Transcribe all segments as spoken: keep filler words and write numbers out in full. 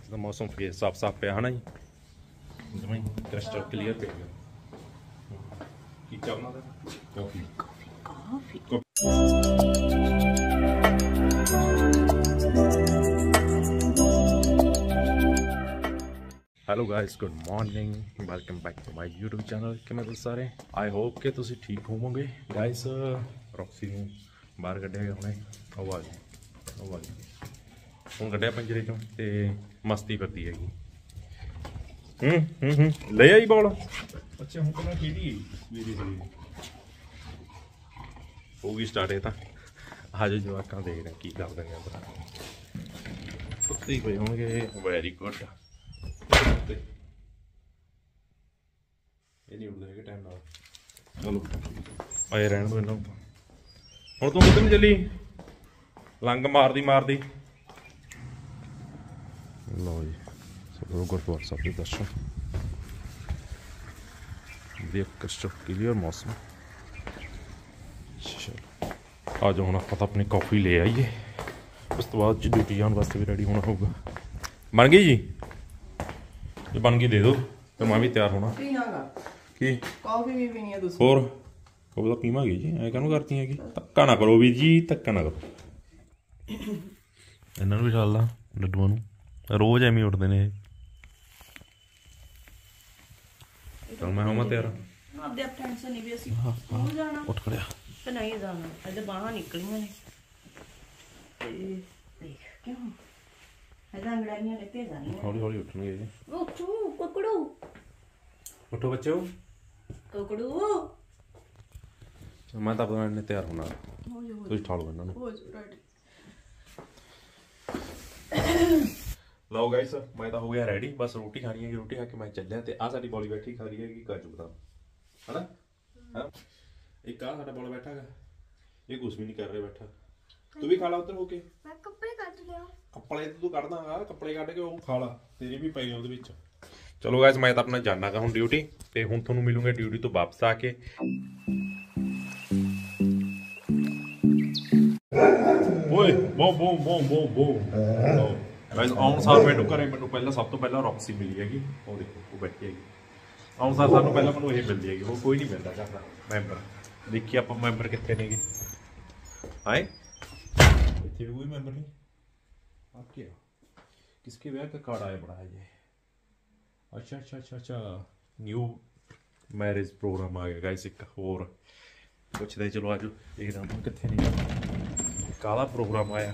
ਅੱਜ ਤਾਂ ਮੌਸਮ ਫੇਰ ਸਾਫ ਸਾਫ ਪਿਆ ਹਨਾ ਜੀ, ਜਮਾਂ ਕ੍ਰਿਸਟਲ ਕਲੀਅਰ ਪਿਆ ਗਿਆ। ਕੀ ਚਾਹਨਾ ਦਾ ਕਾਫੀ ਕਾਫੀ ਕਾਫੀ hello guys, good morning, welcome back to my YouTube channel. किवें तुसीं सारे? आई होप कि तुसीं ठीक होवोगे। गाइस रॉक्सी नूं बाहर कढ़िया हुणे ਉਹ ਆ ਗਈ ਉਹ ਆ ਗई ਹੁਣ ਕੱਢਿਆ ਪੰਜਰੇ ਚੋਂ ਤੇ ਮਸਤੀ ਕਰਦੀ ਹੈਗੀ। ਹੂੰ ਹੂੰ ਹੂੰ ਲੈ ਆਈ ਬੋਲ। ਅੱਛਾ ਹੁਣ ਪਹਿਲਾਂ ਖੇਡੀ ਸਵੇਰੇ ਸਵੇਰੇ ਹੋ ਗਈ ਸਟਾਰਟ। ਇਹ ਤਾਂ ਆਜੋ ਜਵਾਕਾਂ ਦੇਖ ਰਹੇ ਕੀ ਕਰਦੇ ਨੇ ਆਪਣਾ ਸੁੱਤੇ ਹੀ ਪਏ ਹੋਣਗੇ। Very good. ਇਹ ਨਹੀਂ ਉੱਡਦੇ ਹੈਗੇ ਟਾਈਮ ਨਾਲ। ਚਲੋ ਆਏ ਰਹਿਣ ਦੋ ਇਹਨਾਂ ਨੂੰ। ਹੁਣ ਤੂੰ ਕਿੱਧਰ ਨੂੰ ਚੱਲੀ? ਲੰਗ ਮਾਰਦੀ ਮਾਰਦੀ। ਲਓ ਜੀ ਸਭ ਗੁਰਦੁਆਰਾ ਸਾਹਿਬ ਦੇ ਦਰਸ਼ਨ ਦੇਖ ਕ੍ਰਿਸਟਲ ਕਲੀਅਰ ਮੌਸਮ। ਚਲੋ ਆ ਜਾਓ ਹੁਣ ਆਪਾਂ ਤਾਂ ਆਪਣੀ ਕਾਫੀ ਲੈ ਆਈਏ, ਉਸ ਤੋਂ ਬਾਅਦ ਡਿਊਟੀ ਜਾਣ ਵਾਸਤੇ ਵੀ ਰੈਡੀ ਹੋਣਾ ਹੋਊਗਾ। ਬਣ ਗਈ ਜੀ? ਜੇ ਬਣ ਗਈ ਦੇ ਦਿਓ ਤੇ ਮੈਂ ਵੀ ਤਿਆਰ ਹੋਣਾ। ਕੀ ਕਾਫੀ ਵੀ ਪੀਣੀ ਹੈ ਤੁਸੀਂ? ਹੋਰ ਉਹ ਤਾਂ ਪੀਵਾਂਗੇ ਜੀ, ਐਂ ਕਾਹਨੂੰ ਕਰਦੀ ਹੈਗੀ? ਧੱਕਾ ਨਾ ਕਰੋ ਵੀਰ ਜੀ, ਧੱਕਾ ਨਾ ਕਰੋ। ਇਹਨਾਂ ਨੂੰ ਵੀ ਚੱਲਦਾ ਲੱਡੂਆਂ ਨੂੰ, ਰੋਜ਼ ਐਵੇਂ ਉੱਠਦੇ ਨੇ ਇਹ। ਚਲ ਮੈਂ ਹੋਵਾਂ ਤਿਆਰ। ਆਪਦੇ ਆਪ ਟੈਨਸ਼ਨ ਨਹੀਂ ਵੀ ਅਸੀਂ ਹੋ ਜਾਣਾ। ਉੱਠ ਖੜਿਆ ਤੇ ਨਹੀਂ ਜਾਣਾ, ਇਹਦੇ ਬਾਹਾਂ ਨਿਕਲੀਆਂ ਨੇ ਤੇ ਦੇਖ ਕਿਉਂ ਇਹਦਾ ਅੰਗੜਾਈਆਂ ਲੱਤੇ ਜਾਣੀਆਂ। ਹੌਲੀ ਹੌਲੀ ਉੱਠਣਗੇ ਜੀ। ਉੱਠੋ ਕੁਕੜੂ, ਉੱਠੋ ਬੱਚਿਓ। ਕੁਕੜੂ ਮੈਂ ਤਾਂ ਆਪਣਾ ਇਹਨੇ ਤਿਆਰ ਹੋਣਾ, ਤੁਸੀਂ ਠਾਲੋ ਇਹਨਾਂ ਨੂੰ। ਲਓ ਗਾਇਸ ਮੈਂ ਤਾਂ ਹੋ ਗਿਆ ਰੈਡੀ, ਬਸ ਰੋਟੀ ਖਾਣੀ ਹੈਗੀ। ਰੋਟੀ ਖਾ ਕੇ ਮੈਂ ਚੱਲਿਆ ਤੇ ਆਹ ਸਾਡੀ ਬੋਲੀ ਬੈਠੀ ਖਾ ਰਹੀ ਹੈਗੀ ਕਾਜੂ ਬਦਾਮ, ਹਨਾ ਹਾਂ। ਇੱਕ ਆਹ ਸਾਡਾ ਬੋਲ ਬੈਠਾ ਹੈਗਾ, ਇਹ ਕੁਛ ਵੀ ਨਹੀਂ ਕਰ ਰਿਹਾ ਬੈਠਾ। ਤੂੰ ਵੀ ਖਾ ਲਾ ਉੱਧਰ ਹੋ ਕੇ। ਮੈਂ ਕੱਪੜੇ ਕੱਢ ਲਿਆ। ਕੱਪੜੇ ਤੂੰ ਕੱਢ ਦਾਂਗਾ, ਕੱਪੜੇ ਕੱਢ ਕੇ ਉਹ ਖਾ ਲਾ, ਤੇਰੇ ਵੀ ਪਏ ਉਹਦੇ ਵਿੱਚ। ਚਲੋ ਗਾਇਸ ਮੈਂ ਤਾਂ ਆਪਣਾ ਜਾਣਾ ਗਾ ਹੁਣ ਡਿਊਟੀ, ਤੇ ਹੁਣ ਤੁਹਾਨੂੰ ਮਿਲੂੰਗਾ ਡਿਊਟੀ ਤੋਂ ਵਾਪਸ ਆ ਕੇ। ਓਏ ਬੋ ਬੋ ਬੋ ਬੋ ਬੋ ਗਾਇਸ ਆਉਣ ਸਾਰ ਮੈਨੂੰ ਘਰੇ ਮੈਨੂੰ ਪਹਿਲਾਂ ਸਭ ਤੋਂ ਪਹਿਲਾਂ ਰੌਕਸੀ ਮਿਲੀ ਹੈਗੀ। ਉਹ ਦੇਖੋ ਉਹ ਬੈਠੀ ਹੈਗੀ। ਆਉਣ ਸਾਰ ਸਾਨੂੰ ਪਹਿਲਾਂ ਮੈਨੂੰ ਇਹ ਮਿਲਦੀ ਹੈਗੀ, ਉਹ ਕੋਈ ਨਹੀਂ ਮਿਲਦਾ ਘਰ ਦਾ ਮੈਂਬਰ। ਦੇਖੀਏ ਆਪਾਂ ਮੈਂਬਰ ਕਿੱਥੇ ਨੇਗੇ। ਹਾਏ ਇੱਥੇ ਵੀ ਕੋਈ ਮੈਂਬਰ ਨਹੀਂ। ਆ ਕੀ किसके ब्याह का कार्ड आया बड़ा है ये? अच्छा अच्छा अच्छा अच्छा न्यू मैरिज प्रोग्राम आ गया गाइस एक और। पुछते चलो आज एकदम कितने नहीं काला प्रोग्राम आया।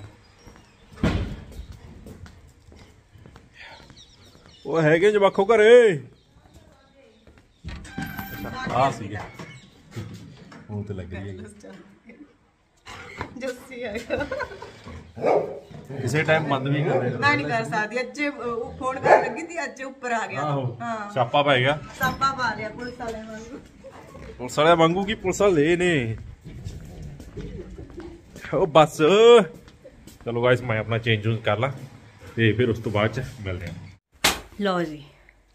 वो है के जवाखो घरे आ सी मुंह तो लग रही है ਜੱਸੀ ਆਇਆ। ਕਿਸੇ ਟਾਈਮ ਬੰਦ ਵੀ ਕਰ ਦੇ। ਮੈਂ ਨਹੀਂ ਕਰ ਸਕਦੀ, ਅੱਜ ਫੋਨ ਕਰਨ ਲੱਗੀ ਸੀ, ਅੱਜ ਉੱਪਰ ਆ ਗਿਆ। ਹਾਂ ਛਾਪਾ ਪੈ ਗਿਆ, ਛਾਪਾ ਪਾ ਲਿਆ ਪੁਲਿਸ ਵਾਲਿਆਂ ਵਾਂਗੂ। ਪੁਲਿਸ ਵਾਲਿਆਂ ਵਾਂਗੂ ਕੀ ਪੁਲਿਸ ਵਾਲੇ ਨੇ ਉਹ ਬਸ। ਚਲੋ ਗਾਇਸ ਮੈਂ ਆਪਣਾ ਚੇਂਜ ਚੂੰਜ ਕਰ ਲਾਂ ਤੇ ਫਿਰ ਉਸ ਤੋਂ ਬਾਅਦ ਚ ਮਿਲਦੇ ਹਾਂ। ਲਓ ਜੀ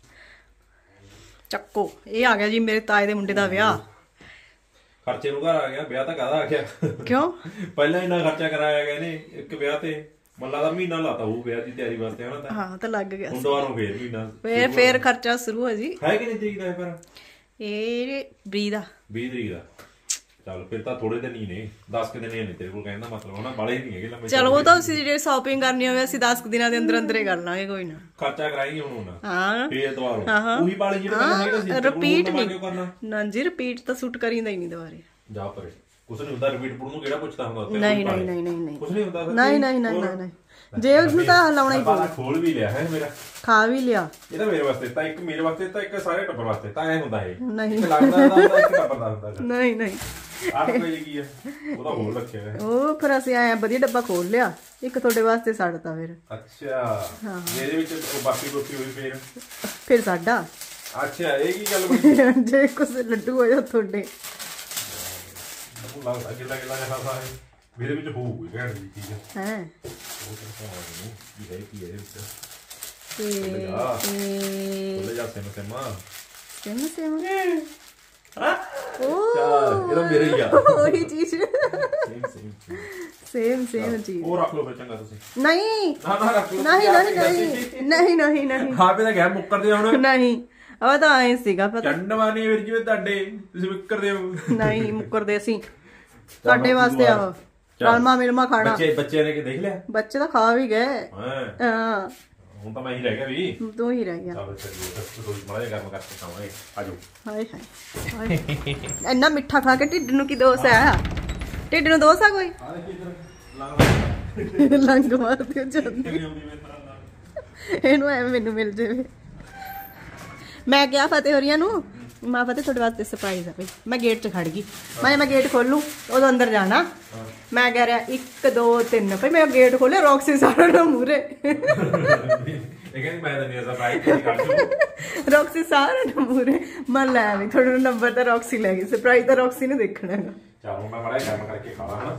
ਚੱਕੋ, ਇਹ ਆ ਗਿਆ ਜੀ ਮੇਰੇ ਤਾਏ ਦੇ ਮੁੰਡੇ ਦਾ ਵਿਆਹ। ਖਰਚੇ ਨੂੰ ਘਰ ਆ ਗਿਆ, ਵਿਆਹ ਤਾਂ ਕਾਹਦਾ ਆ ਗਿਆ? ਕਿਉਂ ਪਹਿਲਾਂ ਇੰਨਾ ਖਰਚਾ ਕਰਾਇਆ ਗਿਆ ਨੇ ਇੱਕ ਵਿਆਹ ਤੇ, ਮੱਲਾ ਦਾ ਮਹੀਨਾ ਲਾਤਾ ਉਹ ਵਿਆਹ ਦੀ ਤਿਆਰੀ ਵਾਸਤੇ ਹਨਾ। ਤਾਂ ਹਾਂ ਤਾਂ ਲੱਗ ਗਿਆ ਹੁਣ ਦੁਬਾਰਾ ਫੇਰ ਮਹੀਨਾ ਫੇਰ ਫੇਰ ਖਰਚਾ ਸ਼ੁਰੂ ਹੋ ਜੀ। ਹੈ ਕਿ ਨਹੀਂ ਤਰੀਕ ਦਾ? ਪਰ ਇਹ ਵੀਹ ਦਾ ਵੀਹ ਤਰੀਕ ਦਾ। ਚੱਲ ਫਿਰ ਤਾਂ ਥੋੜੇ ਦਿਨ ਹੀ ਨੇ, ਦਸ ਕੁ ਦਿਨ ਹੀ ਨੇ ਤੇਰੇ ਕੋਲ ਕਹਿਣ ਦਾ ਮਤਲਬ ਹਨਾ, ਬਾਲੇ ਨਹੀਂ ਹੈਗੇ ਲੰਮੇ। ਚਲੋ ਉਹ ਤਾਂ ਅਸੀਂ ਜਿਹੜੇ ਸ਼ਾਪਿੰਗ ਕਰਨੀ ਹੋਵੇ ਅਸੀਂ ਦਸ ਕੁ ਦਿਨਾਂ ਦੇ ਅੰਦਰ ਅੰਦਰ ਹੀ ਕਰ ਲਾਂਗੇ, ਕੋਈ ਨਾ। ਖਰਚਾ ਕਰਾਈ ਹੁਣ ਹੁਣ ਹਾਂ ਫੇਰ ਦੁਬਾਰਾ ਉਹੀ ਬਾਲੇ ਜਿਹੜੇ ਪਹਿਲਾਂ ਹੈਗੇ ਸੀ। ਰਿਪੀਟ ਨਹੀਂ ਨਾ ਜੀ, ਰਿਪੀਟ ਤਾਂ ਸੂਟ ਕਰੀਂਦਾ ਹੀ ਨਹੀਂ ਦੁਬਾਰੇ। ਜਾ ਪਰੇ ਕੁਛ ਨਹੀਂ ਹੁੰਦਾ, ਰਿਪੀਟ ਪੜਨ ਨੂੰ ਕਿਹੜਾ ਪੁੱਛਦਾ ਹੁੰਦਾ? ਨਹੀਂ ਨਹੀਂ ਨਹੀਂ ਨਹੀਂ ਨਹੀਂ ਕੁਛ ਨਹੀਂ ਹੁੰਦਾ। ਨਹੀਂ ਨਹੀਂ ਨਹੀਂ ਨਹੀਂ ਜੇ ਉਹਨੂੰ ਤਾਂ ਲਾਉਣਾ ਹੀ ਪਊਗਾ। ਖੋਲ ਵੀ ਲਿਆ ਹੈ ਮੇਰਾ, ਖਾ ਵੀ ਲਿਆ। ਇਹ ਤਾਂ ਮੇਰੇ ਵਾਸਤੇ ਤਾਂ ਇੱਕ, ਮੇਰੇ ਵਾਸਤੇ ਤਾਂ ਇੱਕ, ਸਾਰੇ ਟੱਬਰ ਵਾਸਤੇ ਤਾਂ ਐ ਹੁੰਦਾ ਇਹ। ਨਹੀਂ ਲੱਗਦਾ ਹੁੰਦਾ ਇੱਕ ਟੱਬਰ ਦਾ ਹੁੰਦਾ। ਨਹੀਂ ਨਹੀਂ ਆਹ ਕੋਈ ਕੀ ਹੈ ਉਹਦਾ ਹੋਰ ਰੱਖਿਆ ਹੈ ਉਹ। ਫਿਰ ਅਸੀਂ ਆਏ ਵਧੀਆ ਡੱਬਾ ਖੋਲ ਲਿਆ, ਇੱਕ ਤੁਹਾਡੇ ਵਾਸਤੇ ਛੱਡਤਾ ਫਿਰ। ਅੱਛਾ ਇਹਦੇ ਵਿੱਚ ਉਹ ਬਾਕੀ ਬੋਕੀ ਹੋਈ ਫੇਰ ਫਿਰ ਸਾਡਾ। ਅੱਛਾ ਇਹ ਕੀ ਗੱਲ ਬਣੀ? ਜੇ ਕੁਛ ਲੱਡੂ ਹੋਇਆ ਤੁਹਾਡੇ ਲੱਗਦਾ ਗਿੱਲਾ ਗਿੱਲਾ ਜਿਹਾ ਸਾਰਾ ਮੇਰੇ ਵਿੱਚ ਹੋਊਗੀ ਘੈਂਟ ਦੀ ਚੀਜ਼ ਹੈ। ਹੈ ਉਹ ਤਾਂ ਕੀ ਹੈ ਕੀ ਹੈ ਇਹਦੇ ਵਿੱਚ? ਤੇ ਬੋਲੇ ਜਾ ਸੇਮ ਸੇਮ ਸੇਮ ਸੇਮ ਇਹ ਤਾਂ ਮੇਰੇ ਹੀ ਆ ਉਹੀ ਚੀਜ਼ ਸੇਮ ਸੇਮ ਚੀਜ਼ ਉਹ ਰੱਖ ਲਓ ਫਿਰ ਚੰਗਾ ਤੁਸੀਂ ਨਹੀਂ ਨਾ ਨਾ ਰੱਖ ਲਓ ਨਹੀਂ ਨਹੀਂ ਨਹੀਂ ਨਹੀਂ ਨਹੀਂ ਹਾਂ ਪੇ ਤਾਂ ਗਿਆ ਮੁੱਕਰਦੇ ਹੁਣ ਨਹੀਂ ਉਹ ਤਾਂ ਐ ਸੀਗਾ ਪਤਾ ਚੰਡਵਾਨੀ ਵੀਰ ਜੀ ਤੁਹਾਡੇ ਤੁਸੀਂ ਮੁੱਕਰਦੇ ਹੋ ਨਹੀਂ ਮੁੱਕਰਦੇ ਅਸੀਂ ਸਾਡੇ ਵਾਸਤੇ ਆਹ ਰਾਲਮਾ ਮਿਲਮਾ ਖਾਣਾ ਬੱਚੇ ਬੱਚੇ ਨੇ ਕਿ ਦੇਖ ਲਿਆ ਬੱਚੇ ਤਾਂ ਖਾ ਵੀ ਗਏ ਹਾਂ ਹੁਣ ਤਾਂ ਮੈਂ ਹੀ ਰਹਿ ਗਿਆ ਵੀ ਤੂੰ ਹੀ ਰਹਿ ਗਿਆ ਚਲੋ ਚੱਲੀਏ ਥੋੜੀ ਮਾੜਾ ਜਿਹਾ ਗਰਮ ਕਰਕੇ ਖਾਵਾਂਗੇ ਆਜੋ ਹਾਏ ਹਾਏ ਇੰਨਾ ਮਿੱਠਾ ਖਾ ਕੇ ਢਿੱਡ ਨੂੰ ਕੀ ਦੋਸ ਹੈ ਢਿੱਡ ਨੂੰ ਦੋਸ ਆ ਕੋਈ ਲੰਗ ਮਾਰ ਦਿਓ ਜਾਂਦੀ ਇਹਨੂੰ ਐਵੇਂ ਮੈਨੂੰ ਮਿਲ ਜਾਵੇ ਮੈਂ ਕਿਹਾ ਫਤਿਹ ਹੋਰੀਆਂ ਨੂੰ ਮਾਂ ਫਤਿਹ ਤੁਹਾਡੇ ਵਾਸਤੇ ਸਰਪ੍ਰਾਈਜ਼ ਆ ਭਾਈ ਮੈਂ ਗੇਟ 'ਚ ਖੜ ਗਈ ਮੈਂ ਮੈਂ ਗੇਟ ਖੋਲੂ ਉਦੋਂ ਅੰਦਰ ਜਾਣਾ ਮੈਂ ਕਹਿ ਰਿਹਾ ਇੱਕ ਦੋ ਤਿੰਨ ਭਾਈ ਮੈਂ ਗੇਟ ਖੋਲਿਆ ਰੌਕਸੀ ਸਾਰਾ ਨਾ ਮੂਰੇ ਇਹ ਕਹਿੰਦੀ ਮੈਂ ਤਾਂ ਨਹੀਂ ਸਰਪ੍ਰਾਈਜ਼ ਕੀ ਕਰ ਦੂੰ ਰੌਕਸੀ ਸਾਰਾ ਨਾ ਮੂਰੇ ਮੈਂ ਲੈ ਵੀ ਤੁਹਾਡਾ ਨੰਬਰ ਤਾਂ ਰੌਕਸੀ ਲੈ ਗਈ ਸਰਪ੍ਰਾਈਜ਼ ਤਾਂ ਰੌਕਸੀ ਨੇ ਦੇਖਣਾ ਹੈਗਾ ਚਲੋ ਮੈਂ ਬੜਾ ਗਰਮ ਕਰਕੇ ਖਾ ਲਾਂ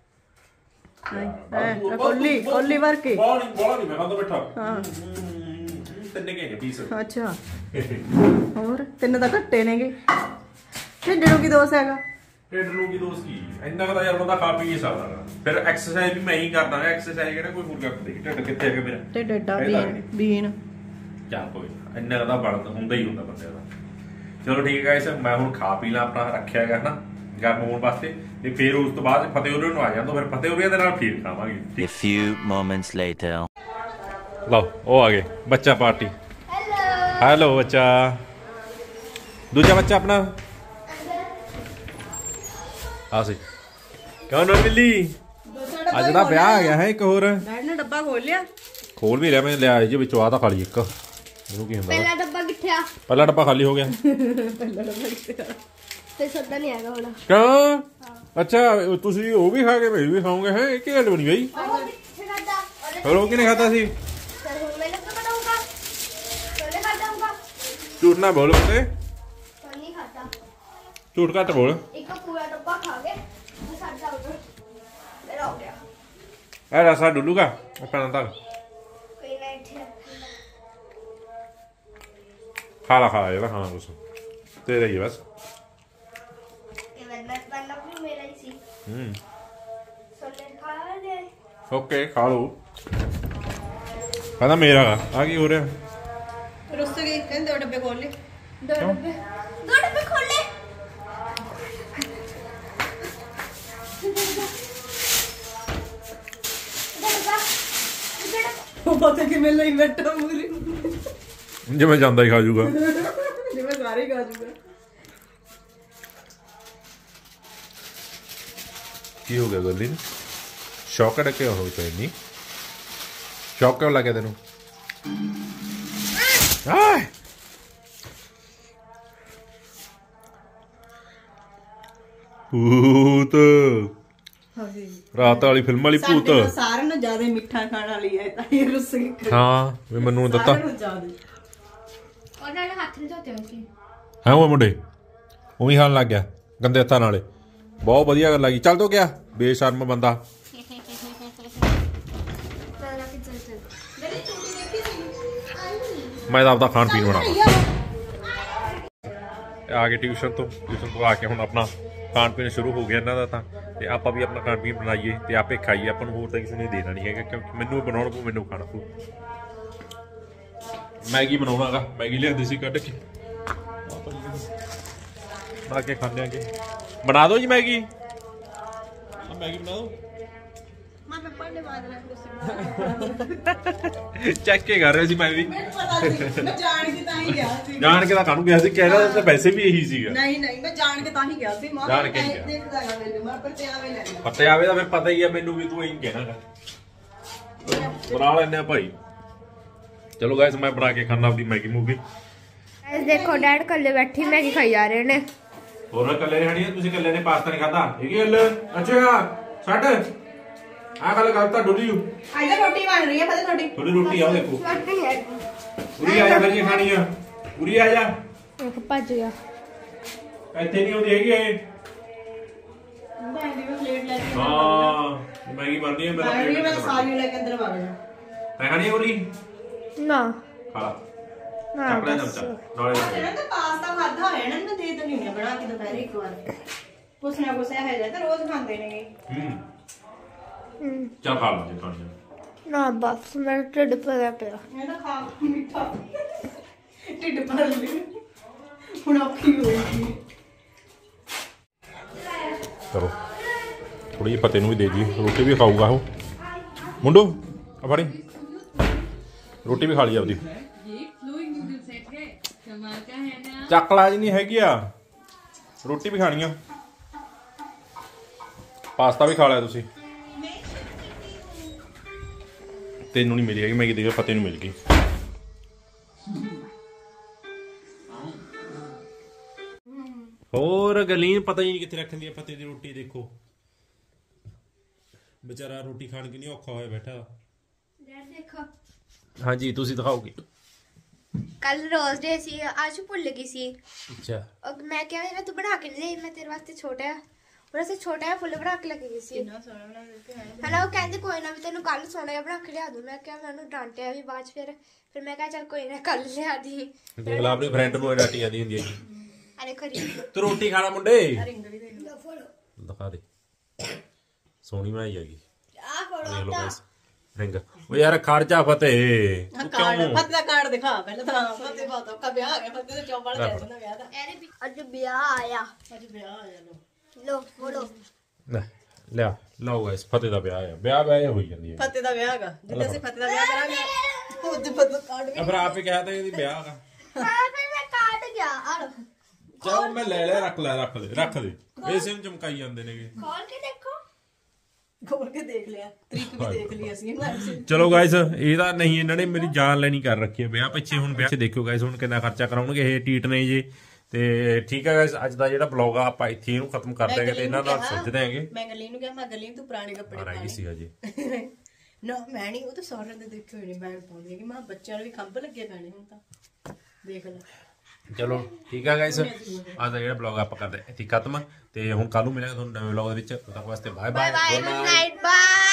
ਹਾਂ ਕੋਲੀ ਕੋਲੀ ਵਰ ਕੇ ਬੋਲ ਨਹੀਂ ਬੋਲ ਨਹੀਂ ਮੈਂ ਤਾਂ ਬੈਠਾ ਹਾਂ ਤਿੰਨੇ ਕੇ ਪੀਸ ਅੱਛਾ ਹੋਰ ਤਿੰਨ ਤਾਂ ਘੱਟੇ ਨੇਗੇ ਢਿੱਡ ਨੂੰ ਕੀ ਦੋਸ ਹੈਗਾ ਢਿੱਡ ਨੂੰ ਕੀ ਦੋਸ ਕੀ ਇੰਨਾ ਕਦਾ ਯਾਰ ਬੰਦਾ ਖਾ ਪੀ ਨਹੀਂ ਸਕਦਾ ਫਿਰ ਐਕਸਰਸਾਈਜ਼ ਵੀ ਮੈਂ ਹੀ ਕਰਦਾ ਐਕਸਰਸਾਈਜ਼ ਕਿਹੜਾ ਕੋਈ ਹੋਰ ਕਰਦਾ ਦੇਖੀ ਢਿੱਡ ਕਿੱਥੇ ਹੈਗਾ ਮੇਰਾ ਢਿੱਡ ਏਡਾ ਬੀਨ ਬੀਨ ਚੱਲ ਕੋਈ ਇੰਨਾ ਕਦਾ ਬਣਦਾ ਹੁੰਦਾ ਹੀ ਹੁੰਦਾ ਬੰਦੇ ਦਾ ਚਲੋ ਠੀਕ ਹੈ ਗਾਇਸ ਮੈਂ ਹੁਣ ਖਾ ਪੀ ਲਾਂ ਆਪਣਾ ਰੱਖਿਆ ਹੈਗਾ ਨਾ ਗਰਮ ਹੋਣ ਵਾਸਤੇ ਤੇ ਫਿਰ ਉਸ ਤੋਂ ਬਾਅਦ ਫਤਿਹ ਉਰੇ ਨੂੰ ਆ ਜਾਂਦਾ ਫਿਰ ਫਤਿਹ ਉਰੇ ਦੇ ਨਾਲ ਫਿਰ ਖਾਵਾਂਗੇ A few moments later ਲਓ ਉਹ ਆ ਗਏ ਬੱਚਾ ਪਾਰਟੀ ਹੈਲੋ ਹੈਲੋ ਬੱਚਾ ਦੂਜਾ ਬੱਚਾ ਆਪਣਾ ਆ ਸੀ ਕੌਣ ਹੋ ਮਿਲੀ ਅੱਜ ਦਾ ਵਿਆਹ ਆ ਗਿਆ ਹੈ ਇੱਕ ਹੋਰ ਡੈਡ ਨੇ ਡੱਬਾ ਖੋਲ ਲਿਆ ਖੋਲ ਵੀ ਲਿਆ ਮੈਂ ਲਿਆ ਜੀ ਵਿੱਚੋਂ ਆ ਤਾਂ ਖਾਲੀ ਇੱਕ ਇਹਨੂੰ ਕੀ ਹੁੰਦਾ ਪਹਿਲਾ ਡੱਬਾ ਕਿੱਥੇ ਆ ਪਹਿਲਾ ਡੱਬਾ ਖਾਲੀ ਹੋ ਗਿਆ ਪਹਿਲਾ ਡੱਬਾ ਕਿੱਥੇ ਆ ਤੇ ਸੱਦਾ ਨਹੀਂ ਹੈਗਾ ਹੁਣ ਕਿਉਂ ਅੱਛਾ ਤੁਸੀਂ ਉਹ ਵੀ ਖਾ ਕੇ ਮੈਂ ਵੀ ਖਾਉਂਗੇ ਹੈ ਇਹ ਕੀ ਗੱਲ ਬਣੀ ਬਈ ਹੋਰ ਉਹ ਕਿਨੇ ਖਾਦਾ ਸੀ ਝੂਠ ਨਾ ਬੋਲ ਬਤੇ ਝੂਠ ਘੱਟ ਬੋਲ ਇੱਕ ਪੂਰਾ ਡੱਬਾ ਖਾ ਕੇ ਸਾਡਾ ਉਧਰ ਮੇਰਾ ਹੋ ਗਿਆ ਇਹ ਰਸਾ ਡੁੱਲੂਗਾ ਆਪਣਾ ਤਾਂ ਕੋਈ ਨਾ ਇੱਥੇ ਖਾ ਲਾ ਖਾ ਲਾ ਇਹਦਾ ਖਾਣਾ ਕੁਛ ਤੇਰਾ ਹੀ ਬਸ ਇਹ ਮੈਂ ਪਹਿਲਾਂ ਵੀ ਮੇਰਾ ਹੀ ਸੀ ਹੂੰ ਸੋਨੇ ਖਾ ਲੈ ਓਕੇ ਖਾ ਲਓ ਕਹਿੰਦਾ ਮੇਰਾ ਆ ਕੀ ਹੋ ਰਿਹਾ ਰੁੱਸ ਗਈ ਕਹਿੰਦੇ ਉਹ ਡੱਬੇ ਖੋਲ ਲੈ ਦੋ ਡੱਬੇ ਦੋ ਡੱਬੇ ਖੋਲੇ ਉਹ ਪਤਾ ਕਿਵੇਂ ਲਈ ਬੈਠਾ ਮੂਰੇ ਜਿਵੇਂ ਜਾਂਦਾ ਹੀ ਖਾ ਜੂਗਾ ਜਿਵੇਂ ਸਾਰੇ ਖਾ ਜੂਗਾ ਕੀ ਹੋ ਗਿਆ ਗੱਲੀ ਨੂੰ ਸ਼ੌਕ ਅੜ ਕੇ ਹੋ ਪਈ ਨਹੀਂ ਸ਼ੌਕ ਕਿਉਂ ਲੱਗਿਆ ਤੈਨੂੰ ਆਏ ਭੂਤ ਰਾਤ ਵਾਲੀ ਫਿਲਮ ਵਾਲੀ ਭੂਤ ਸਾਰਿਆਂ ਨੂੰ ਜ਼ਿਆਦਾ ਮਿੱਠਾ ਖਾਣ ਵਾਲੀ ਹੈ ਤਾਂ ਇਹ ਰੁੱਸ ਗਈ ਹਾਂ ਵੀ ਮੈਨੂੰ ਦਿੱਤਾ ਸਾਰਿਆਂ ਨੂੰ ਜ਼ਿਆਦਾ ਉਹਨਾਂ ਨੇ ਹੱਥ ਨਹੀਂ ਧੋਤੇ ਹੋਏ ਸੀ ਹਾਂ ਉਹ ਮੁੰਡੇ ਉਹੀ ਖਾਣ ਲੱਗ ਗਿਆ ਗੰਦੇ ਹੱਥਾਂ ਨਾਲੇ ਬਹੁਤ ਵਧੀਆ ਗੱਲ ਲੱਗੀ ਚੱਲ ਤੋ ਗਿਆ ਬੇਸ਼ਰਮ ਬੰਦਾ ਮੈਂ ਤਾਂ ਆਪਦਾ ਖਾਣ ਪੀਣ ਬਣਾ ਆ ਕੇ ਟਿਊਸ਼ਨ ਤੋਂ ਟਿਊਸ਼ਨ ਤੋਂ ਆ ਕੇ ਹੁਣ ਆਪਣਾ ਖਾਣ ਪੀਣ ਸ਼ੁਰੂ ਹੋ ਗਿਆ ਇਹਨਾਂ ਦਾ ਤਾਂ ਤੇ ਆਪਾਂ ਵੀ ਆਪਣਾ ਖਾਣ ਪੀਣ ਬਣਾਈਏ ਤੇ ਆਪੇ ਖਾਈਏ ਆਪਾਂ ਨੂੰ ਹੋਰ ਤਾਂ ਕਿਸੇ ਨੇ ਦੇਣਾ ਨਹੀਂ ਹੈਗਾ ਕਿਉਂਕਿ ਮੈਨੂੰ ਬਣਾਉਣ ਪਊ ਮੈਨੂੰ ਖਾਣਾ ਪਊ ਮੈਗੀ ਬਣਾਉਣਾਗਾ ਮੈਗੀ ਲਿਆਂਦੀ ਸੀ ਕੱਢ ਕੇ ਬਣਾ ਕੇ ਖਾਂਦੇ ਆਂਗੇ ਬਣਾ ਦਿਓ ਜੀ ਮੈਗੀ ਮੈਗੀ ਬਣਾ ਦਿਓ ਮੈਂ ਪੇਪਰ ਦੇ ਬਾਅਦ ਰੱਖ ਚੈੱਕ ਕੇ ਕਰ ਰਿਹਾ ਸੀ ਮੈਂ ਵੀ ਮੈਨੂੰ ਪਤਾ ਸੀ ਮੈਂ ਜਾਣ ਕੇ ਤਾਂ ਹੀ ਗਿਆ ਸੀ ਜਾਣ ਕੇ ਤਾਂ ਕਾਹਨੂੰ ਗਿਆ ਸੀ ਕਹਿ ਰਿਹਾ ਤਾਂ ਵੈਸੇ ਵੀ ਇਹੀ ਸੀਗਾ ਨਹੀਂ ਨਹੀਂ ਮੈਂ ਜਾਣ ਕੇ ਤਾਂ ਹੀ ਗਿਆ ਸੀ ਮਾਂ ਜਾਣ ਕੇ ਗਿਆ। ਦੇਖਦਾ ਗਾ ਮੈਨੂੰ ਮੈਂ ਪਰ ਤੇ ਆਵੇ ਲੈ ਲਿਆ ਪਤਾ ਆਵੇ ਤਾਂ ਫਿਰ ਪਤਾ ਹੀ ਆ ਮੈਨੂੰ ਵੀ ਤੂੰ ਇਹੀ ਕਹਿਣਾਗਾ ਬਣਾ ਲੈਂਦੇ ਆ ਭਾਈ ਚਲੋ ਗਾਇਸ ਮੈਂ ਬਣਾ ਕੇ ਖਾਣਾ ਆਪਦੀ ਮੈਗੀ ਮੂਗੀ ਗਾਇਸ ਦੇਖੋ ਡੈਡ ਕੱਲੇ ਬੈਠੀ ਮੈਗੀ ਖਾਈ ਜਾ ਰਹੇ ਨੇ ਹੋਰ ਕੱਲੇ ਨੇ ਹਣੀ ਤੁਸੀਂ ਕੱਲੇ ਨੇ ਪਾਸਤਾ ਨਹੀਂ ਖਾਦਾ ਇਹ ਕੀ ਗੱਲ ਅੱਛਾ ਛੱਡ ਆ ਗੱਲ ਗੱਲ ਤਾਂ ਡੁੱਲੀ ਆਇਦਾ ਰੋਟੀ ਬਣ ਰਹੀ ਹੈ ਪਤਾ ਤੁਹਾਡੀ ਥੋੜੀ ਰੋਟੀ ਆਓ ਦੇਖੋ ਛੋਟੀ ਹੈ ਉਰੀ ਆ ਜਾ ਫਿਰ ਕੀ ਖਾਣੀ ਆ ਉਰੀ ਆ ਜਾ ਇੱਕ ਭੱਜ ਗਿਆ ਇੱਥੇ ਨਹੀਂ ਆਉਂਦੀ ਹੈਗੀ ਇਹ ਮੈਂ ਵੀ ਪਲੇਟ ਲੈ ਕੇ ਹਾਂ ਮੈਗੀ ਬਣਦੀ ਹੈ ਮੇਰਾ ਆਈ ਮੈਂ ਪਲੇਟ ਸਾਰੀ ਲੈ ਕੇ ਅੰਦਰ ਵਗ ਜਾ ਮੈਂ ਖਾਣੀ ਉਰੀ ਨਾ ਖਾ ਲਾ ਚੱਕ ਲੈ ਚਮਚਾ ਨਾਲੇ ਇਹਨਾਂ ਦਾ ਪਾਸਤਾ ਖਾਦਾ ਹੋਇਆ ਨਾ ਮੈਂ ਦੇ ਦਿੰਦੀ ਹਾਂ ਬਣਾ ਕੇ ਦੁਪਹਿਰੇ ਇੱਕ ਵਾਰ ਕੁਛ ਨਾ ਕੁਛ ਇਹ ਜਿਹਾ ਤਾਂ ਰੋਜ਼ ਖਾਂਦੇ ਨੇ ਹੂੰ ਚੱਲ ਖਾ ਲਓ ਜੀ ਖਾਣੇ ਨਾ ਬਸ ਮੇਰਾ ਢਿੱਡ ਭਰਿਆ ਪਿਆ ਇਹ ਤਾਂ ਖਾ ਮਿੱਠਾ ਢਿੱਡ ਭਰ ਲਈ ਹੁਣ ਔਖੀ ਹੋਏਗੀ ਚਲੋ ਥੋੜੀ ਜਿਹੀ ਪਤੇ ਨੂੰ ਵੀ ਦੇ ਜੀ ਰੋਟੀ ਵੀ ਖਾਊਗਾ ਉਹ ਮੁੰਡੂ ਆ ਫੜੀ ਰੋਟੀ ਵੀ ਖਾ ਲਈ ਆਪਦੀ ਚੱਕਲਾ ਜੀ ਨਹੀਂ ਹੈਗੀ ਆ ਰੋਟੀ ਵੀ ਖਾਣੀ ਆ ਪਾਸਤਾ ਵੀ ਖਾ ਲਿਆ ਤੁਸੀਂ ਤੈਨੂੰ ਨਹੀਂ ਮਿਲੀ ਹੈਗੀ ਮੈਂ ਦੇਖਿਆ ਪਤੇ ਨੂੰ ਮਿਲ ਗਈ ਹੋਰ ਗਲੀਨ ਪਤਾ ਹੀ ਨਹੀਂ ਕਿੱਥੇ ਰੱਖਣ ਦੀ ਪਤੇ ਦੀ ਰੋਟੀ ਦੇਖੋ बेचारा रोटी खाने के लिए औखा होया बैठा देखो हाँ जी तुसी दिखाओगे कल रोज डे सी आज भूल गई सी अच्छा और मैं क्या मैं तू बना के ले मैं तेरे वास्ते छोटा है और ऐसे छोटा है फुल बना के लगे गई सी है ना वो कहते कोई ना मैं तेन कल सोना है बना के लिया दूं मैं क्या मैंने डांटिया भी बाद फिर फिर मैं कहा चल कोई ना कल लिया दी देख ला अपनी फ्रेंड ਨੂੰ ਡਾਟੀ ਜਾਂਦੀ ਹੁੰਦੀ ਹੈ अरे खरी ਤੂੰ ਰੋਟੀ ਖਾਣਾ ਮੁੰਡੇ ਦਿਖਾ ਦੇ ਸੋਹਣੀ ਬਣਾਈ ਹੈਗੀ ਦੇਖ ਲਓ ਗਾਇਸ ਰਿੰਗ ਉਹ ਯਾਰ ਖਰਚਾ ਫਤਿਹ ਤੂੰ ਕਿਉਂ ਫਤਿਹ ਦਾ ਕਾਰਡ ਦਿਖਾ ਪਹਿਲਾਂ ਤਾਂ ਫਤਿਹ ਬਾਤੋਂ ਕਾ ਵਿਆਹ ਆ ਗਿਆ ਫਤਿਹ ਦੇ ਚੌਪੜ ਲੈ ਜਾਂਦਾ ਵਿਆਹ ਦਾ आज ब्याह आया ਅੱਜ ਵਿਆਹ ਆ ਜਾਨੋ लो बोलो ਲੈ ਲਿਆ ਲਓ ਗਾਇਸ ਫਤਿਹ ਦਾ ਵਿਆਹ ਆ ਵਿਆਹ ਵਿਆਹ ਹੋਈ ਜਾਂਦੀ ਹੈ ਫਤਿਹ ਦਾ ਵਿਆਹ ਹੈਗਾ ਜਿੱਦਾਂ ਅਸੀਂ ਫਤਿਹ ਦਾ ਵਿਆਹ ਕਰਾਂਗੇ ਉਹਦੇ ਫਤਿਹ ਕਾਰਡ ਵੀ ਫਿਰ ਆਪੇ ਕਿਹਾ ਤਾਂ ਇਹਦੀ ਵਿਆਹ ਹੈਗਾ हाँ फिर मैं काट गया और ਚਲ ਮੈਂ ਲੈ ਲਿਆ ਰੱਖ ਲੈ ਰੱਖ ਦੇ ਰੱਖ ਦੇ ਇਸੇ ਨੂੰ ਚਮਕਾਈ ਜਾਂਦੇ ਨੇਗੇ खोल के देखो ਖੋਲ ਕੇ ਦੇਖ ਲਿਆ ਤਰੀਕ ਵੀ ਦੇਖ ਲਈ ਅਸੀਂ ਚਲੋ ਗਾਇਸ ਇਹਦਾ ਨਹੀਂ ਇਹਨਾਂ ਨੇ ਮੇਰੀ ਜਾਨ ਲੈਣੀ ਕਰ ਰੱਖੀ ਹੈ ਵਿਆਹ ਪਿੱਛੇ ਹੁਣ ਵਿਆਹ 'ਚ ਦੇਖਿਓ ਗਾਇਸ ਹੁਣ ਕਿੰਨਾ ਖਰਚਾ ਕਰਾਉਣਗੇ ਇਹ ਟੀਟ ਨੇ ਜੀ ਤੇ ਠੀਕ ਹੈ ਗਾਇਸ ਅੱਜ ਦਾ ਜਿਹੜਾ ਬਲੌਗ ਆ ਆਪਾਂ ਇੱਥੇ ਇਹਨੂੰ ਖਤਮ ਕਰ ਦਿਆਂਗੇ ਤੇ ਇਹਨਾਂ ਨਾਲ ਸੁਝਦੇ ਆਂਗੇ ਮੈਂ ਗਲੀ ਨੂੰ ਕਿਹਾ ਮੈਂ ਗਲੀ ਤੂੰ ਪੁਰਾਣੇ ਕੱਪੜੇ ਰਹਿ ਗਈ ਸੀਗਾ ਜੀ ਨਾ ਮੈਂ ਨਹੀਂ ਉਹ ਤਾਂ ਸੌਰਨ ਦੇ ਦੇਖੇ ਹੋਏ ਨਹੀਂ ਮੈਂ ਪਾਉਂਦੀ ਕਿ ਮੈਂ ਬੱਚਿਆਂ ਨੂੰ ਵੀ ਖੰਭ ਲੱਗੇ ਪੈਣੇ ਹੁਣ ਤਾਂ ਦੇਖ ਲੈ ਚਲੋ ਠੀਕ ਹੈ ਗਾਇਸ ਅੱਜ ਦਾ ਜਿਹੜਾ ਬਲੌਗ ਆਪਾਂ ਕਰਦੇ ਇੱਥੇ ਖਤਮ ਤੇ ਹੁਣ ਕੱਲ ਨੂੰ ਮਿਲਾਂਗੇ ਤੁਹਾਨੂੰ ਨਵੇਂ ਬਲੌਗ ਦੇ ਵਿੱਚ ਤਦ ਤੱਕ ਵਾਸਤੇ bye bye bye bye good night bye